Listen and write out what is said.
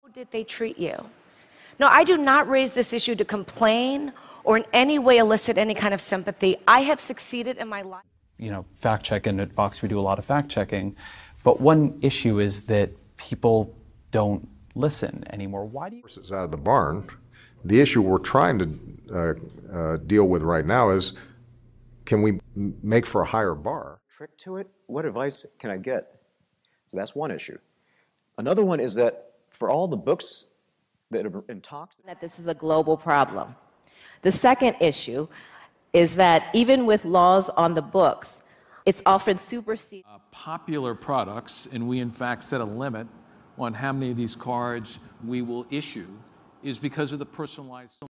Did they treat you? No, I do not raise this issue to complain or in any way elicit any kind of sympathy. I have succeeded in my life. You know, fact checking at Vox, we do a lot of fact checking, but one issue is that people don't listen anymore. Why do you? Horses out of the barn. The issue we're trying to deal with right now is, can we make for a higher bar? Trick to it? What advice can I get? So that's one issue. Another one is that for all the books that are in talks, that this is a global problem. The second issue is that even with laws on the books, it's often superseded. Popular products, and we in fact set a limit on how many of these cards we will issue, is because of the personalized